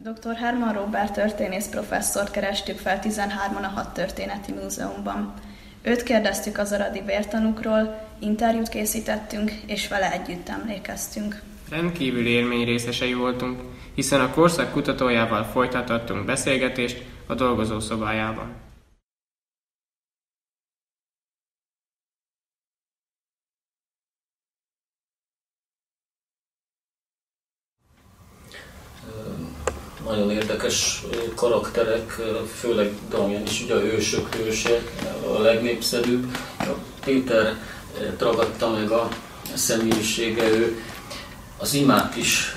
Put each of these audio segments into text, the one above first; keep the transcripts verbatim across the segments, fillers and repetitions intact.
doktor Herman Róbert történész professzort kerestük fel tizenhárman a Hadtörténeti Múzeumban. Őt kérdeztük az aradi vértanúkról, interjút készítettünk, és vele együtt emlékeztünk. Rendkívüli élmény részesei voltunk, hiszen a korszak kutatójával folytathattunk beszélgetést a dolgozószobájában. Nagyon érdekes karakterek, főleg Damján is, ugye a hősök hőse, a legnépszerűbb. Péter ragadta meg a személyisége, ő az imát is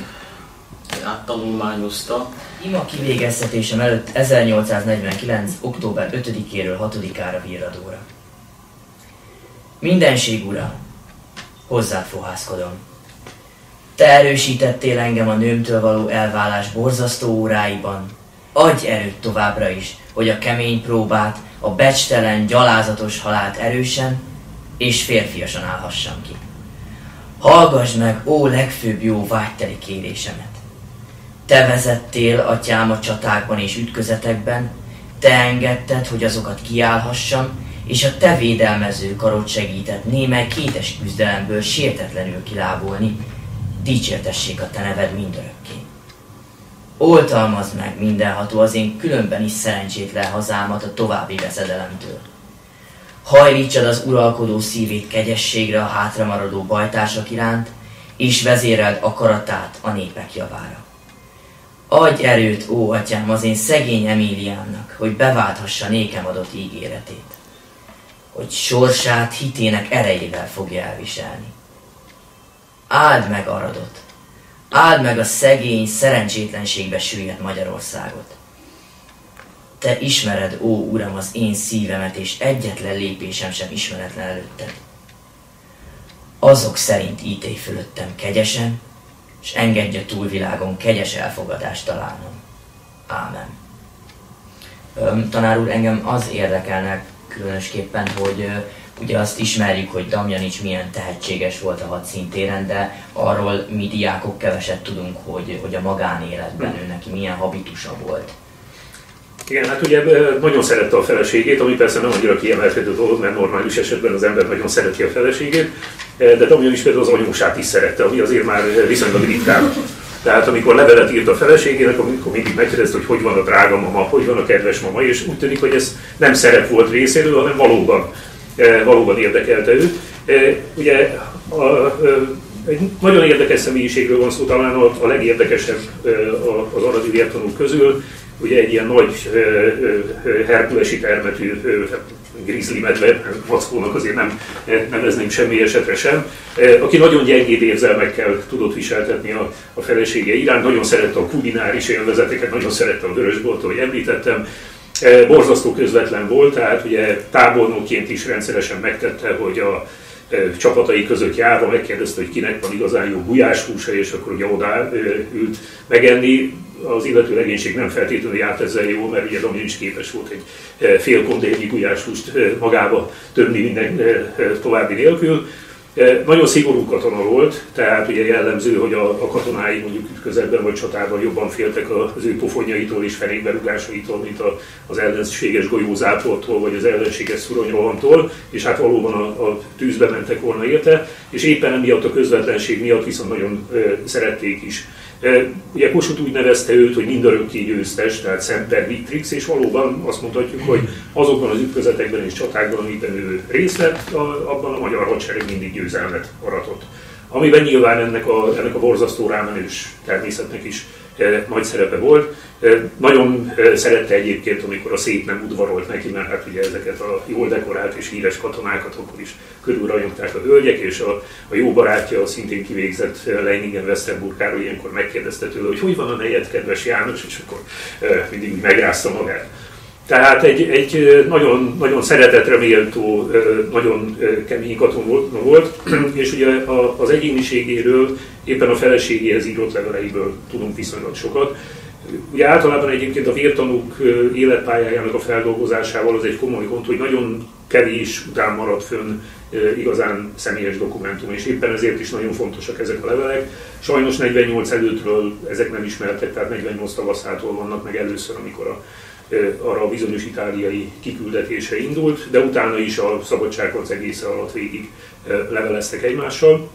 áttanulmányozta. Ima kivégeztetésem előtt ezernyolcszáznegyvenkilenc. október ötödikéről hatodikára virradóra. Mindenség ura, hozzád fohászkodom. Te erősítettél engem a nőmtől való elválás borzasztó óráiban. Adj erőt továbbra is, hogy a kemény próbát, a becstelen, gyalázatos halált erősen és férfiasan állhassam ki. Hallgass meg, ó legfőbb jó vágyteli kérésemet. Te vezettél, atyám, a csatákban és ütközetekben, te engedted, hogy azokat kiállhassam, és a te védelmező karod segített némely kétes küzdelemből sértetlenül kilábolni. Dicsértessék a te neved mindörökké. Oltalmazd meg mindenható az én különben is szerencsétlen hazámat a további veszedelemtől. Hajlítsad az uralkodó szívét kegyességre a hátramaradó bajtársak iránt, és vezéreld akaratát a népek javára. Adj erőt, ó atyám, az én szegény Emíliámnak, hogy beválthassa nékem adott ígéretét, hogy sorsát hitének erejével fogja elviselni. Áld meg Aradot, áld meg a szegény, szerencsétlenségbe süllyedt Magyarországot. Te ismered, ó Uram, az én szívemet, és egyetlen lépésem sem ismeretlen előtted. Azok szerint ítélj fölöttem kegyesen, és engedj a túlvilágon kegyes elfogadást találnom. Ámen. Öm, tanár úr, engem az érdekelnek különösképpen, hogy ugye azt ismerjük, hogy Damjanics milyen tehetséges volt a hadszintéren, de arról mi diákok keveset tudunk, hogy, hogy a magánéletben ő neki milyen habitusa volt. Igen, hát ugye nagyon szerette a feleségét, ami persze nem annyira kiemelkedő dolog, mert normális esetben az ember nagyon szereti a feleségét, de Damjanics például az anyósát is szerette, ami azért már viszonylag ritkán. Tehát amikor levelet írt a feleségének, amikor mindig megkérdezte, hogy hogy van a drága mama, hogy van a kedves mama, és úgy tűnik, hogy ez nem szerep volt részéről, hanem valóban, valóban érdekelte őt. Ugye a, a, egy nagyon érdekes személyiségről van szó, talán a, a legérdekesebb az aradi vértanúk közül. Ugye egy ilyen nagy herkulesi termetű grizzly medve, mackónak azért nem nevezném semmi esetre sem, aki nagyon gyengéd érzelmekkel tudott viseltetni a, a felesége iránt, nagyon szerette a kulináris élvezeteket, nagyon szerette a vörösbort, ahogy említettem, borzasztó közvetlen volt, tehát ugye tábornokként is rendszeresen megtette, hogy a csapatai között járva megkérdezte, hogy kinek van igazán jó gulyáshúsa, és akkor ugye oda ült megenni. Az illető legénység nem feltétlenül járt ezzel jól, mert ugye Damjanics képes volt egy fél kondényi gulyáshúst magába tömni minden további nélkül. Nagyon szigorú katona volt, tehát ugye jellemző, hogy a, a katonái mondjuk ütközetben vagy csatában jobban féltek az ő pofonjaitól és fenékberúgásaitól, mint a, az ellenséges golyózáportól vagy az ellenséges szuronyrohamtól, és hát valóban a, a tűzbe mentek volna érte, és éppen emiatt a közvetlenség miatt viszont nagyon e, szerették is. E, ugye Kossuth úgy nevezte őt, hogy mindörökké győztes, tehát Semper Victrix, és valóban azt mondhatjuk, hogy azokban az ütközetekben és csatákban, amiben ő részt vett, abban a magyar hadsereg mindig győzelmet aratott. Amiben nyilván ennek a, ennek a borzasztó rámenős természetnek is e, nagy szerepe volt. E, nagyon e, szerette egyébként, amikor a szép nem udvarolt neki, mert hát ugye ezeket a jól dekorált és híres katonákat akkor is körülrajongták a hölgyek, és a, a jó barátja, a szintén kivégzett Leiningen-Westerburg-káról ilyenkor megkérdezte tőle, hogy hogy van a nejed, kedves János, és akkor e, mindig megrázta magát. Tehát egy, egy nagyon, nagyon szeretetre méltó, nagyon kemény katona volt, és ugye az egyéniségéről éppen a feleségéhez írott leveleiből tudunk viszonylag sokat. Ugye általában egyébként a vértanúk életpályájának a feldolgozásával az egy komoly gond, hogy nagyon kevés után marad fönn igazán személyes dokumentum, és éppen ezért is nagyon fontosak ezek a levelek. Sajnos negyvennyolc előttről ezek nem ismertek, tehát negyvennyolc tavaszától vannak meg először, amikor a, arra a bizonyos itáliai kiküldetése indult, de utána is a szabadságharc egésze alatt végig leveleztek egymással.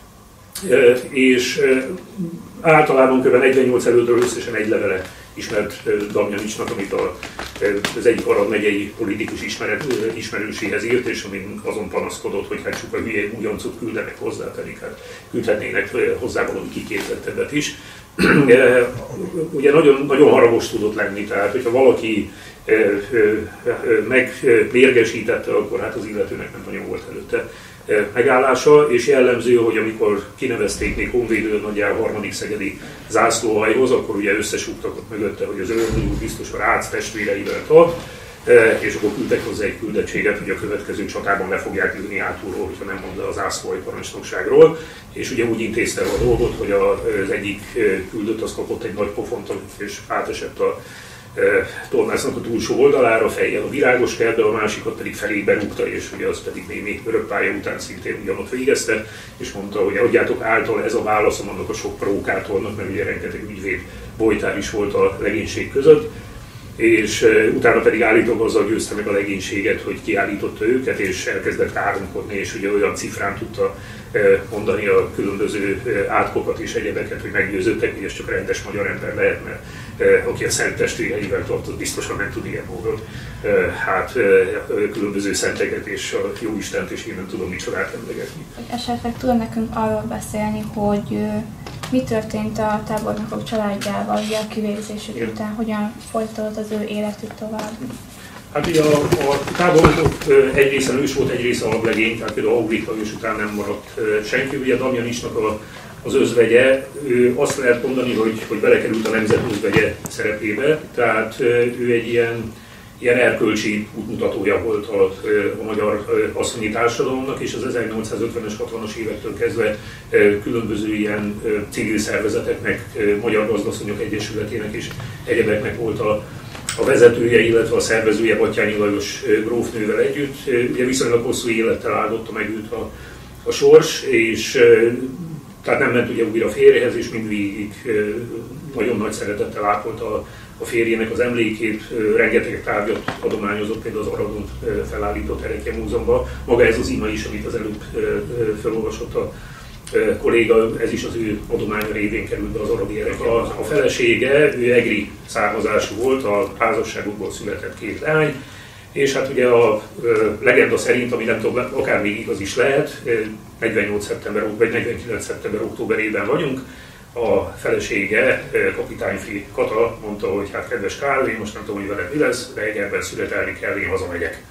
És általában kb. negyvennyolc előttől összesen egy levele ismert Damjanicsnak, amit az egyik arab megyei politikus ismeret, ismerőséhez írt, és amin azon panaszkodott, hogy hát csak a hülye újoncot küldenek hozzá, pedig hát küldhetnének hozzá valami kiképzettebbet is. Ugye nagyon, nagyon haragos tudott lenni, tehát hogyha valaki megmérgesítette, akkor hát az illetőnek nem nagyon volt előtte megállása, és jellemző, hogy amikor kinevezték még honvédő nagyjából harmadik szegedi zászlóhajhoz, akkor ugye összesúgtak ott mögötte, hogy az őrnő úr biztos a Rácz testvéreivel tart, és akkor küldtek hozzá egy küldetséget, hogy a következő csatában le fogják ülni hátulról, hogyha nem mond le az zászlóhaj parancsnokságról, és ugye úgy intézte a dolgot, hogy az egyik küldött az kapott egy nagy pofont, és átesett a tornásznak a túlsó oldalára, fejjel a virágos kertbe, a másikat pedig felébe rúgta, és ugye az pedig némi örökpálya után szintén ugyanott végezte, és mondta, hogy adjátok által ez a válaszom annak a sok prókátornak, mert ugye rengeteg ügyvéd bojtár is volt a legénység között, és utána pedig állítólag azzal győzte meg a legénységet, hogy kiállította őket, és elkezdett káromkodni, és ugye olyan cifrán tudta mondani a különböző átkokat és egyebeket, hogy meggyőződtek, hogy ez csak rendes magyar ember lehet, mert aki a szent testvéreivel tartott, biztosan nem tud ilyen módon hát különböző szenteket és a Jóistent és én nem tudom micsodát emlegetni. Esetleg tud nekünk arról beszélni, hogy mi történt a tábornokok családjával a kivégzésük Igen. után, hogyan folytatódott az ő életük tovább? Hát ugye a, a tábornokok egy része ős volt, egy része alaplegény, tehát például Aurika ős után nem maradt senki. Ugye Damjanicsnak a, az özvegye, ő azt lehet mondani, hogy, hogy belekerült a nemzet özvegye szerepébe, tehát ő egy ilyen, ilyen erkölcsi útmutatója volt a, a magyar asszonyi társadalomnak, és az ezernyolcszázötvenes, hatvanas évektől kezdve különböző ilyen civil szervezeteknek, Magyar Gazdasszonyok Egyesületének és egyebeknek volt a a vezetője, illetve a szervezője Batthyány Lajos grófnővel együtt. Ugye viszonylag hosszú élettel áldotta meg őt a, a sors, és tehát nem ment ugye újra férjehez, és mindvégig nagyon nagy szeretettel ápolta a, a férjének az emlékét, rengeteg tárgyat adományozott, például az Aradon felállított Erekje Múzeumban. Maga ez az ima is, amit az előbb felolvasott a kolléga, ez is az ő adománya révén került be az aradi erek. A, a felesége, ő egri származású volt, a házasságukból született két lány, és hát ugye a legenda szerint, ami nem tudom, akár még igaz is lehet, negyvennyolc szeptember, vagy negyvenkilenc szeptember októberében vagyunk, a felesége, Kapitányfi Kata mondta, hogy hát kedves Kárl, én most nem tudom, hogy veled mi lesz, de Egerben születelni kell, én hazamegyek.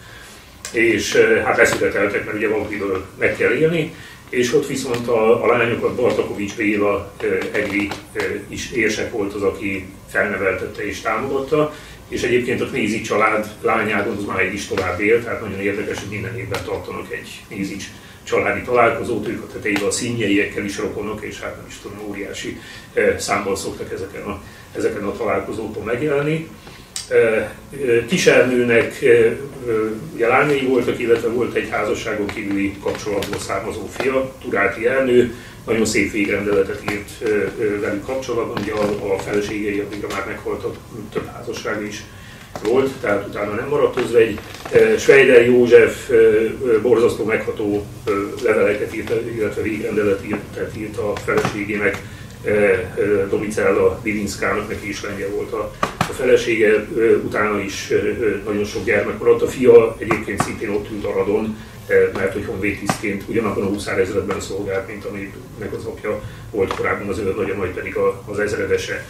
És hát leszületeltek, mert ugye valamiből meg kell élni, és ott viszont a, a lányokat Bartakovics Béla egri is érsek volt az, aki felneveltette és támogatta, és egyébként a Knézics család lányában az már is tovább él, tehát nagyon érdekes, hogy minden évben tartanak egy Knézics családi találkozót, ők a tetejében a színjeiekkel is rokonok, és hát nem is tudom, óriási számmal szoktak ezeken a, ezeken a találkozókon megjelenni. Kiselnőnek ugye lányai voltak, illetve volt egy házasságon kívüli kapcsolatból származó fia, Turáti Ernő, nagyon szép végrendeletet írt velük kapcsolatban, ugye a, a feleségei addigra már meghaltak, több házassága is volt, tehát utána nem maradt özvegy. Schweider József borzasztó megható leveleket írt, illetve végrendeletet írt a feleségének, Domicella Divinskának, neki is lengyel volt a, a felesége, utána is nagyon sok gyermek maradt. A fia egyébként szintén ott ült Aradon, mert hogy honvédtisztként ugyanabban a huszárezredben szolgált, mint aminek az apja volt korábban, az ő nagyon nagy pedig az ezredese.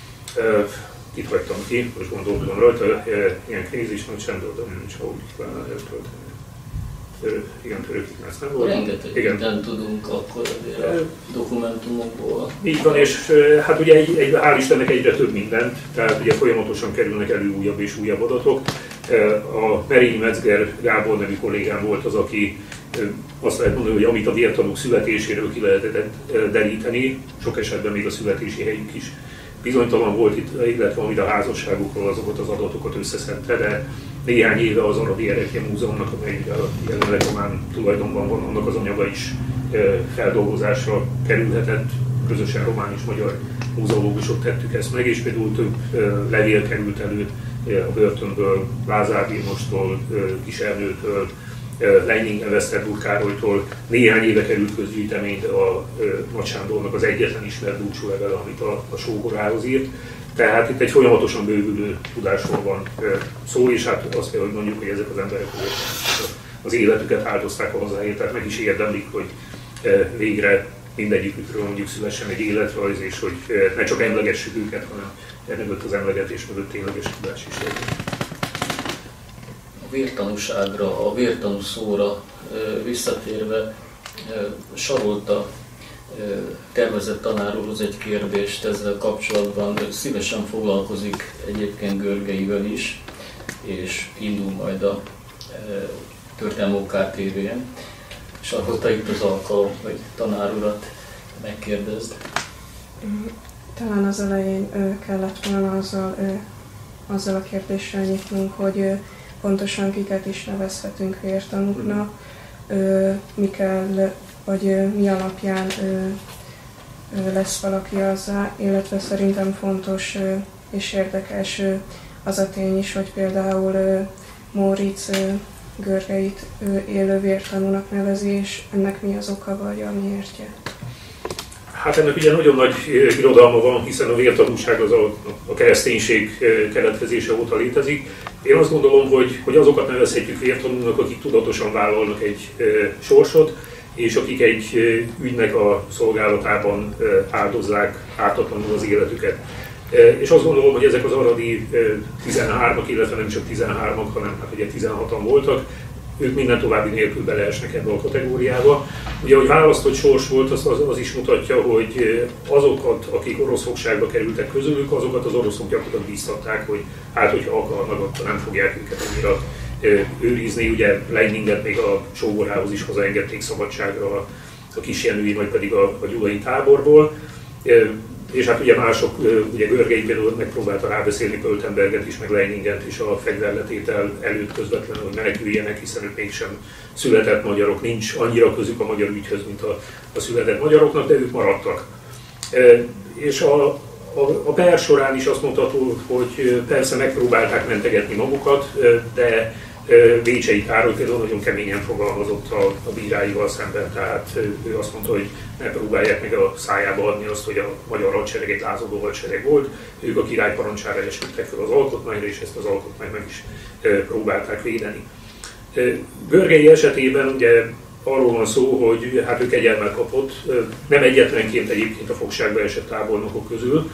Itt hagytam ki, most gondolkodom rajta, ilyen krízis, nagy sem tudom, nincs ahogy kellene eltölteni. Igen, török Ignác nem volt. Rengeteg nem tudunk akkor azért a dokumentumokból. Így van, és hát ugye egy, egy, hál' Istennek egyre több mindent, tehát ugye folyamatosan kerülnek elő újabb és újabb adatok. A Merényi Metzger Gábor nevű kollégám volt az, aki azt lehet mondani, hogy amit a vértanúk születéséről ki lehetett deríteni, sok esetben még a születési helyük is bizonytalan volt itt, illetve amit a házasságukról azokat az adatokat összeszedte, de néhány éve az Aradi Erekje Múzeumnak, amely jelenleg román tulajdonban van, annak az anyaga is feldolgozásra kerülhetett. Közösen román és magyar múzeológusok tettük ezt meg, és például több levél került elő a börtönből, Lázár Vilmostól, Kis Ernőtől, Leiningen Westerburg Károlytól. Néhány éve került közgyűjtemény a Nagy Sándornak az egyetlen ismert búcsúlevele, amit a, a sógorához írt. Tehát itt egy folyamatosan bővülő tudásról van szó, és hát azt kell, hogy mondjuk, hogy ezek az emberek az életüket áldozták a hazáért, tehát meg is érdemlik, hogy végre mindegyikükről mondjuk szülessen egy életrajz, és hogy ne csak emlegessük őket, hanem emögött az emlegetés mögött tényleges tudás is legyen. A vértanúságra, a vértanú szóra visszatérve, Sarolta tervezett tanár úrhoz egy kérdést ezzel kapcsolatban. Szívesen foglalkozik egyébként Görgeivel is, és indul majd a Történelmi o ká té vén. És akkor te itt az alkalom, hogy tanár urat megkérdezd. Talán az elején kellett volna azzal, azzal a kérdéssel nyitnunk, hogy pontosan kiket is nevezhetünk vértanúknak, mi kell, vagy mi alapján lesz valaki azzá, illetve szerintem fontos és érdekes az a tény is, hogy például Móricz Görgeit élő vértanúnak nevezi, és ennek mi az oka vagy a miértje? Hát ennek ugye nagyon nagy irodalma van, hiszen a vértanúság az a, a kereszténység keletkezése óta létezik. Én azt gondolom, hogy, hogy azokat nevezhetjük vértanúnak, akik tudatosan vállalnak egy e, sorsot, és akik egy e, ügynek a szolgálatában e, áldozzák ártatlanul az életüket. E, és azt gondolom, hogy ezek az aradi e, tizenhármak, illetve nem csak tizenhármak, hanem hát ugye tizenhatan voltak, ők minden további nélkül beleesnek ebbe a kategóriába. Ugye, hogy választott sors volt, az, az, az is mutatja, hogy azokat, akik orosz fogságba kerültek közülük, azokat az oroszok gyakorlatilag bíztatták, hogy hát, hogyha akarnak, akkor nem fogják őket annyira őrizni. Ugye Leininget még a sógorához is hazaengedték szabadságra a, a Kisjenői, vagy pedig a, a gyulai táborból. És hát ugye mások, ugye Görgei például megpróbálta rábeszélni Pöltenberget is, meg Leininget is a fegyverletétel előtt közvetlenül, hogy meneküljenek, hiszen ők mégsem született magyarok, nincs annyira közük a magyar ügyhöz, mint a, a született magyaroknak, de ők maradtak. E, és a, a, a per során is azt mondható, hogy persze megpróbálták mentegetni magukat, de Vécsei Károly például nagyon keményen fogalmazott a, a bíráival szemben, tehát ő azt mondta, hogy ne próbálják meg a szájába adni azt, hogy a magyar hadsereg egy lázadó hadsereg volt. Ők a király parancsára esküdtek fel az alkotmányra, és ezt az alkotmányt meg is próbálták védeni. Görgei esetében ugye arról van szó, hogy hát ő kegyelmet kapott, nem egyetlenként egyébként a fogságba esett tábornokok közül.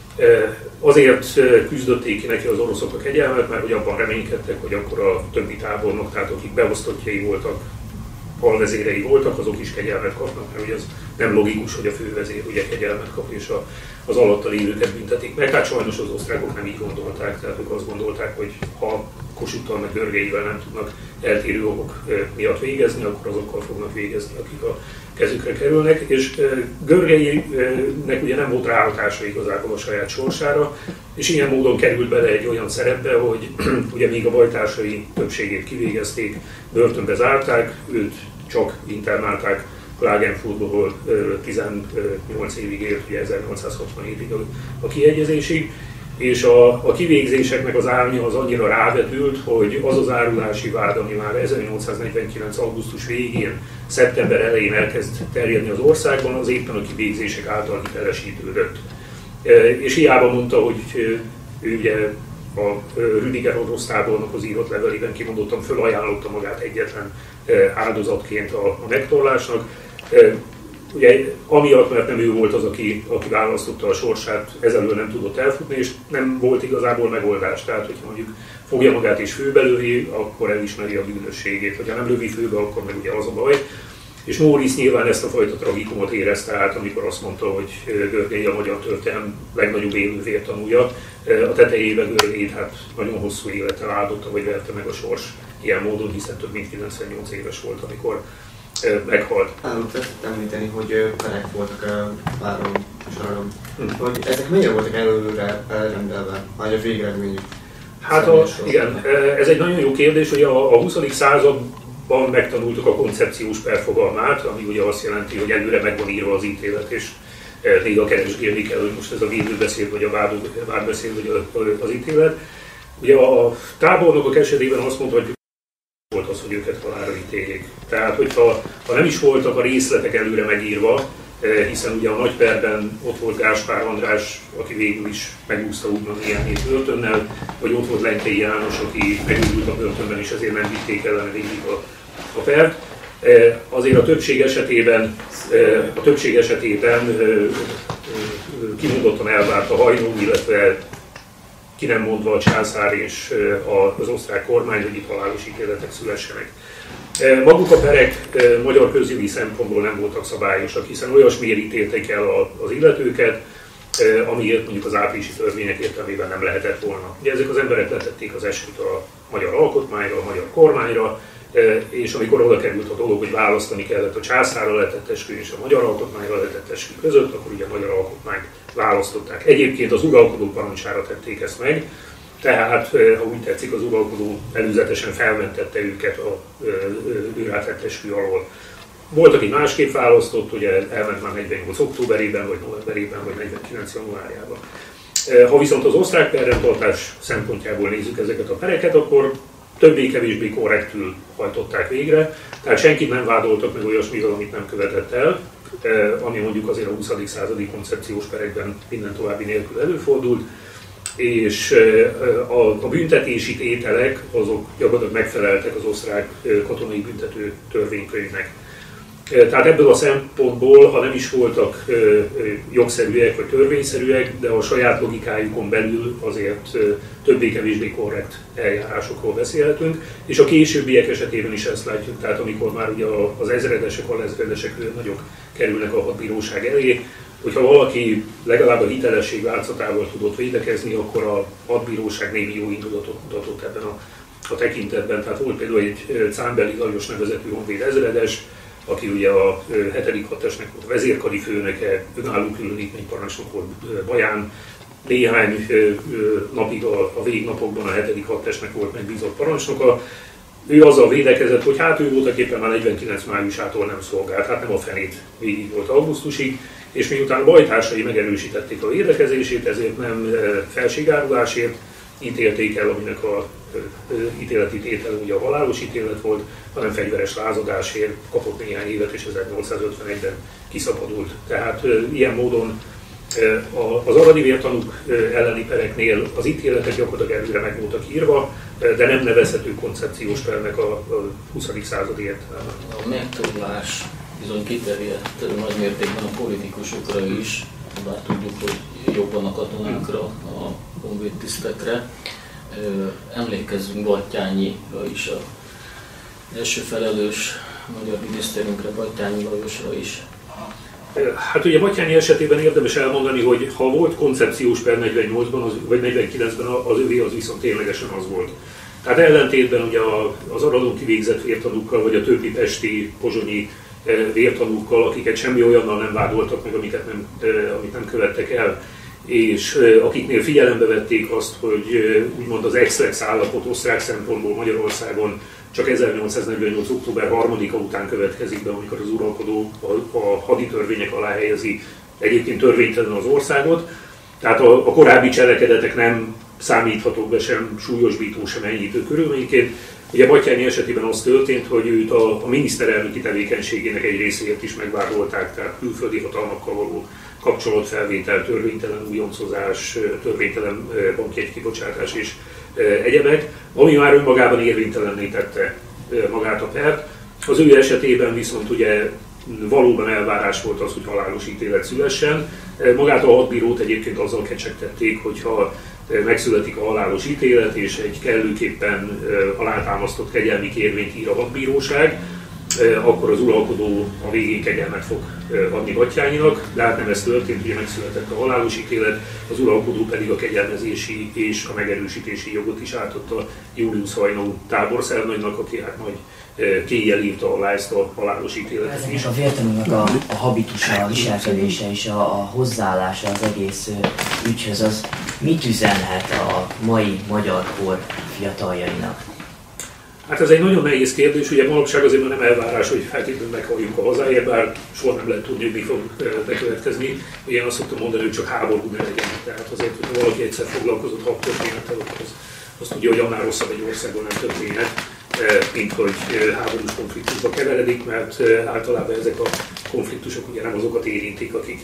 Azért küzdötték ki neki az oroszok a kegyelmet, mert hogy abban reménykedtek, hogy akkor a többi tábornok, tehát akik beosztottjai voltak, alvezérei voltak, azok is kegyelmet kapnak, mert ugye ez nem logikus, hogy a fővezér ugye kegyelmet kap, és a, az alatta lévőket büntetik meg. Hát sajnos az osztrákok nem így gondolták, tehát ők azt gondolták, hogy ha Kossuthtal meg Görgeivel nem tudnak eltérő okok miatt végezni, akkor azokkal fognak végezni, akik a kezükre kerülnek, és Görgeinek ugye nem volt ráhatása igazából a saját sorsára, és ilyen módon került bele egy olyan szerepbe, hogy ugye még a bajtársai többségét kivégezték, börtönbe zárták, őt csak internálták Klagenfurtba, ahol tizennyolc évig élt, ugye ezernyolcszázhatvanhétig a, a kiegyezésig, és a, a kivégzéseknek az árnya az annyira rávetült, hogy az az árulási vád, ami már ezernyolcszáznegyvenkilenc. augusztus végén, szeptember elején elkezd terjedni az országban, az éppen a kivégzések által hitelesítődött. És hiába mondta, hogy ő ugye a Rüdiger orosz tábornokhoz írott levelében kimondottan fölajánlotta magát egyetlen áldozatként a, a megtorlásnak. Ugye amiatt, mert nem ő volt az, aki, aki választotta a sorsát, ezelől nem tudott elfutni, és nem volt igazából megoldás. Tehát, hogyha mondjuk fogja magát és főbe lövi, akkor elismeri a bűnösségét. Ha nem lövi főbe, akkor meg ugye az a baj. És Móricz nyilván ezt a fajta tragikumot érezte át, amikor azt mondta, hogy Görgei a magyar történelem legnagyobb élő vértanúja. A tetejében Görgeit hát nagyon hosszú élettel áldotta, vagy verte meg a sors ilyen módon, hiszen több mint kilencvennyolc éves volt, amikor meghalt. Államot tetszett említeni, hogy perek voltak a váron soron. Hm. Hogy ezek mennyire voltak előre elrendelve, vagy a végeredményük? Hát a, igen, ez egy nagyon jó kérdés, hogy a, a huszadik században megtanultuk a koncepciós per fogalmát, ami ugye azt jelenti, hogy előre meg van írva az ítélet, és néha keresgélni kell, hogy most ez a védőbeszéd, vagy a vádbeszéd, vagy az ítélet. Ugye a tábornokok esetében azt mondhatjuk, hogy volt az, hogy őket halálra ítéljék. Tehát, hogyha ha nem is voltak a részletek előre megírva, hiszen ugye a nagyperben ott volt Gáspár András, aki végül is megúszta úgymond ilyen hét börtönnel, vagy ott volt Lenkei János, aki megújult a börtönben, és ezért nem vitték ellene végig a, a pert. Azért a többség esetében, a többség esetében kimondottan elvárt a hajnó, illetve ki nem mondva a császár és az osztrák kormány, hogy itt halálos ítéletek szülessenek. Maguk a perek magyar közjogi szempontból nem voltak szabályosak, hiszen olyasmiért ítélték el az illetőket, amiért mondjuk az áprilisi törvények értelmében nem lehetett volna. Ugye ezek az emberek letették az esküt a magyar alkotmányra, a magyar kormányra, és amikor oda került a dolog, hogy választani kellett a császárra letett eskü és a magyar alkotmányra letett eskü között, akkor ugye a magyar alkotmányt választották. Egyébként az uralkodó parancsára tették ezt meg, tehát, ha úgy tetszik, az uralkodó előzetesen felmentette őket a ő rátett eskü alól. Volt, aki másképp választott, ugye elment már negyvennyolc októberében, vagy novemberében, vagy negyvenkilenc januárjában. Ha viszont az osztrák perrendtartás szempontjából nézzük ezeket a pereket, akkor többé-kevésbé korrektül hajtották végre, tehát senkit nem vádoltak meg olyasmivel, amit nem követett el, ami mondjuk azért a huszadik századi koncepciós perekben minden további nélkül előfordult, és a, a büntetési tételek azok gyakorlatilag megfeleltek az osztrák katonai büntető törvénykönyvnek. Tehát ebből a szempontból, ha nem is voltak jogszerűek vagy törvényszerűek, de a saját logikájukon belül azért többé-kevésbé korrekt eljárásokról beszélhetünk, és a későbbiek esetében is ezt látjuk, tehát amikor már ugye az ezredesek, alezredesek nagyok kerülnek a hadbíróság elé, hogyha valaki legalább a hitelesség látszatával tudott védekezni, akkor a hadbíróság némi jó indulatot mutatott ebben a, a tekintetben. Tehát volt például egy Cámbeli Lajos nevezetű honvéd ezredes, aki ugye a hetedik hadtestnek volt a vezérkari főnöke, önálló különítményparancsnok volt Baján, néhány napig a, a végnapokban a hetedik hadtestnek volt megbízott parancsnoka. Ő azzal védekezett, hogy hát ő voltak éppen már negyvenkilenc májusától nem szolgált, hát nem a felét végig volt augusztusig, és miután a bajtársai megerősítették a védekezését, ezért nem felségárulásért ítélték el, aminek a ítéleti tétel ugye a halálos ítélet volt, hanem fegyveres lázadásért kapott néhány évet, és ezernyolcszázötvenegyben kiszabadult. Tehát ilyen módon az aradi vértanúk elleni pereknél az ítéletek gyakorlatilag előre meg voltak írva, de nem nevezhető koncepciós pernek a huszadik századi értelemben. A megtorlás bizony kiterjedt nagy mértékben a politikusokra is, bár tudjuk, hogy jobban a katonákra, a honvédtisztekre. Emlékezzünk Batthyányira is, az első felelős magyar miniszterünkre, Batthyányi Lajosra is. Hát ugye Batthyányi esetében érdemes elmondani, hogy ha volt koncepciós per negyvennyolcban az, vagy negyvenkilencben, az övé az viszont ténylegesen az volt. Tehát ellentétben ugye az Aradon kivégzett vértanúkkal, vagy a többi pesti, pozsonyi vértanúkkal, akiket semmi olyannal nem vádoltak meg, amiket nem, amit nem követtek el, és akiknél figyelembe vették azt, hogy úgymond az ex-lex állapot osztrák szempontból Magyarországon csak ezernyolcszáznegyvennyolc. október harmadika után következik be, amikor az uralkodó a, a haditörvények alá helyezi egyébként törvénytelen az országot. Tehát a, a korábbi cselekedetek nem számíthatók be sem súlyosbító, sem enyhítő körülményként. Ugye Batthyányi esetében az történt, hogy őt a, a miniszterelnöki tevékenységének egy részéért is megvádolták, tehát külföldi hatalmakkal való kapcsolatfelvétel, törvénytelen újoncozás, törvénytelen bankjegykibocsátás és egyebek, ami már önmagában érvénytelenné tette magát a pert. Az ő esetében viszont ugye valóban elvárás volt az, hogy halálos ítélet szülessen. Magát a hadbírót egyébként azzal kecsegtették, hogyha megszületik a halálos ítélet és egy kellőképpen alátámasztott kegyelmi kérvényt ír a hadbíróság, akkor az uralkodó a végén kegyelmet fog adni Batthyányinak, de hát nem ez történt, ugye megszületett a halálos ítélet, az uralkodó pedig a kegyelmezési és a megerősítési jogot is átadta Julius Hajnó táborszernagynak, aki hát nagy kéjjel írta alá ezt a halálos ítéletet is. Ezeknek a vértanúnak a, a habitusa, a viselkedése és a, a hozzáállása az egész ügyhöz, az mit üzenhet a mai magyar kor fiataljainak? Hát ez egy nagyon nehéz kérdés, ugye manapság azért már nem elvárás, hogy feltétlenül meghalljunk a hazáért, bár soha nem lehet tudni, hogy mi fog bekövetkezni. Ugye én azt szoktam mondani, hogy csak háború ne legyen. Tehát azért, hogy valaki egyszer foglalkozott hadtörténettel, az, az tudja, hogy annál rosszabb egy országban nem történhet, mint hogy háborús konfliktusba keveredik, mert általában ezek a konfliktusok ugye nem azokat érintik, akik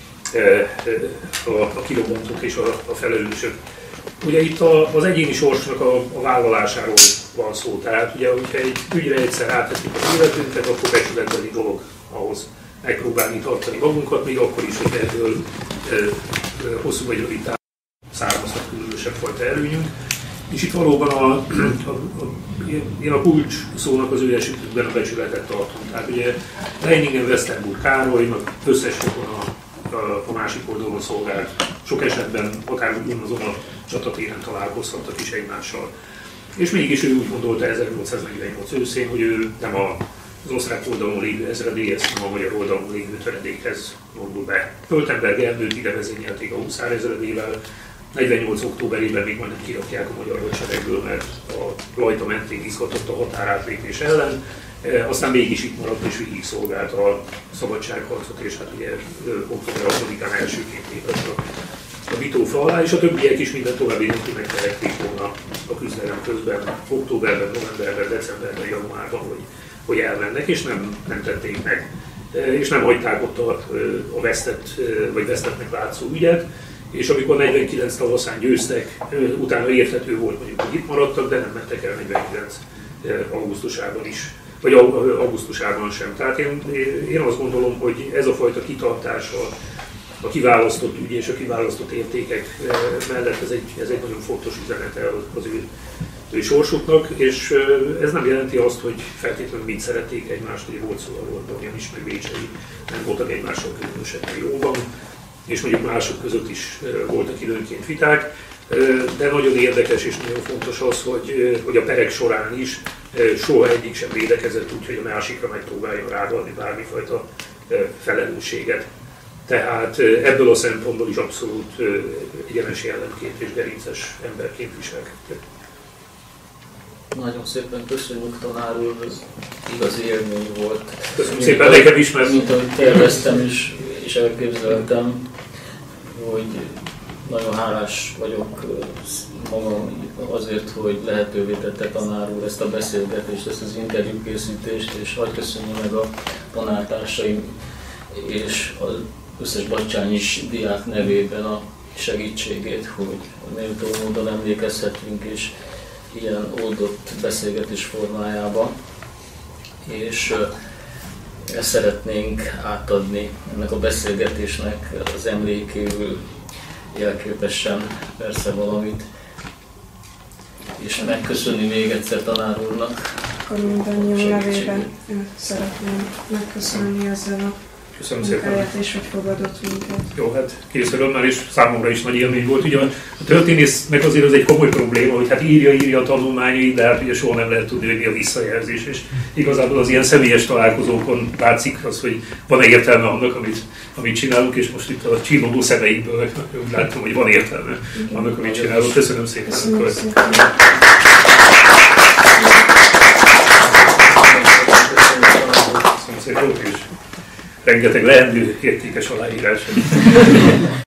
a, a kirobbantók és a, a felelősök. Ugye itt a, az egyéni sorsnak a, a vállalásáról van szó, tehát ugye, hogyha egy ügyre egyszer átvettük az életünket, akkor becsületbeli dolog ahhoz megpróbálni tartani magunkat, még akkor is, hogy ebből e, e, hosszú vagy rövid távon származhat különösebb fajta előnyünk. És itt valóban a, a, a, én a kulcs szónak az ő esetükben a becsületet tartom. Tehát ugye Leiningen-Westerburg Károlynak összes fokon a, a, a másik oldalon szolgált. Sok esetben akár ugyanazon a csatatéren találkozhattak is egymással. És mégis ő úgy gondolta ezernyolcszáznegyvennyolc őszén, hogy ő nem az osztrák oldalon lévő ezredélyhez, hanem a magyar oldalon lévő töredékhez vonul be. Föltenberg Ernőt ide vezényelték a huszárezredével, negyvennyolc októberében még majdnem kirakják a magyar hadseregből, mert a Lajta mentén izgatott a határátlépés ellen. E, aztán mégis itt maradt és végig szolgálta a szabadságharcot, és hát ugye október hatodikán elsőként lépett a, a Vitófa alá, és a többiek is minden további nélkül megtehették volna a küzdelem közben, októberben, novemberben, decemberben, januárban, hogy, hogy elmennek, és nem, nem tették meg. E, és nem hagyták ott a, a vesztett, vagy vesztettnek látszó ügyet. És amikor negyvenkilenc tavaszán győztek, utána érthető volt mondjuk, hogy itt maradtak, de nem mentek el negyvenkilenc augusztusában is, vagy augusztusában sem. Tehát én, én azt gondolom, hogy ez a fajta kitartás a, a kiválasztott ügy és a kiválasztott értékek mellett ez egy, ez egy nagyon fontos üzenete az ő, ő sorsuknak, és ez nem jelenti azt, hogy feltétlenül mind szerették egymást, hogy volt szó arról, Domján is, meg Bécsei nem voltak egymással különösebben jóban, és mondjuk mások között is voltak időnként viták, de nagyon érdekes és nagyon fontos az, hogy, hogy a perek során is soha egyik sem védekezett úgy, hogy a másikra megpróbáljon ráadni bármifajta felelősséget. Tehát ebből a szempontból is abszolút egyenes jellemként és gerinces emberként viselkedtek. Nagyon szépen köszönjük, tanár úr, ez igazi élmény volt. Köszönöm szépen, nekem is, mert... Mint ahogy terveztem is, és elképzeltem, hogy nagyon hálás vagyok magam azért, hogy lehetővé tette tanár úr ezt a beszélgetést, ezt az interjúkészítést, és hadd köszönjük meg a tanártársaim és az összes Batthyányi diák nevében a segítségét, hogy méltó módon emlékezhetünk és ilyen oldott beszélgetés formájába, és ezt szeretnénk átadni ennek a beszélgetésnek az emlékéül jelképesen persze valamit, és megköszönni még egyszer tanár úrnak. Akkor mindannyian nevében szeretném megköszönni ezzel a Köszönöm szépen. És hogy fogadott minket. Jó, hát készülömmel és számomra is nagy élmény volt. Ugye a történésznek azért az egy komoly probléma, hogy hát írja, írja a tanulmányait, de hát ugye soha nem lehet tudni, hogy mi a visszajelzés. És igazából az ilyen személyes találkozókon látszik az, hogy van-e értelme annak, amit, amit csinálunk, és most itt a csillogó szemeikből úgy láttam, hogy van értelme annak, amit csinálunk. Köszönöm szépen. Köszönöm szépen. Köszönöm szépen. Rengeteg leendő értékes aláírás.